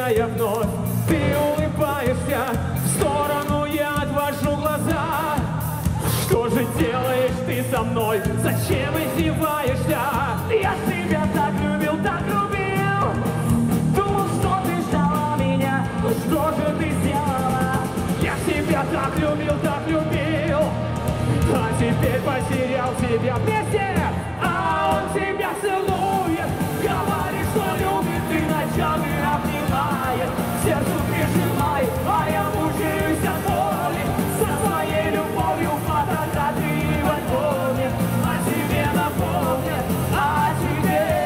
я вновь. Ты улыбаешься, в сторону я отвожу глаза. Что же делаешь ты со мной? Зачем издеваешься? Я тебя так любил, так любил. Думал, что ты ждала меня. Ну что же ты сделала? Я тебя так любил, так любил. А теперь потерял тебя вместе. А он тебя целует. Говорит, что любит, и ночами обнимает. Сердцу прижимает, а я мучаюсь от боли. Со своей любовью фотографии в альбоме. О тебе напомнят, о тебе.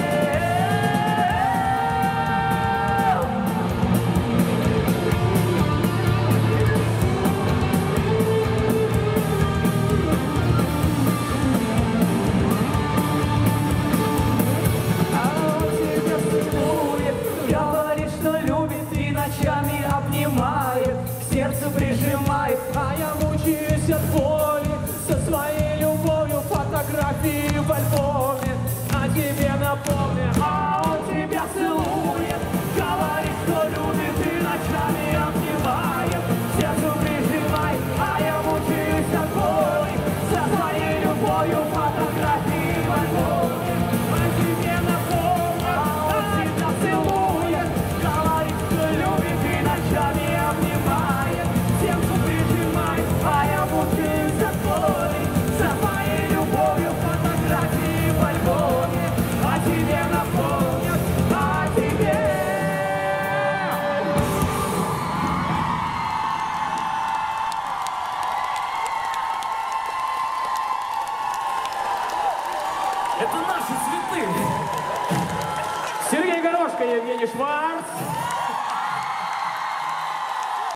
Обнимает, к сердцу прижимает, а я мучаюсь от боли. Со своей любовью фотографии в альбоме. О тебе напомню, а он тебя целует. Говорит, что любит и ночами обнимает. К сердцу прижимает, а я мучаюсь от боли. Со своей любовью фотографии в альбоме. О тебе напомню, а он тебя целует. Говорит, что любит и ночами обнимает, сердцу прижимает, а я мучаюсь от боли. За моей любовью фотографии в альбоме. О тебе напомнят, о тебе. Это наши цветы. Сергей Горошко, Евгений Шварц.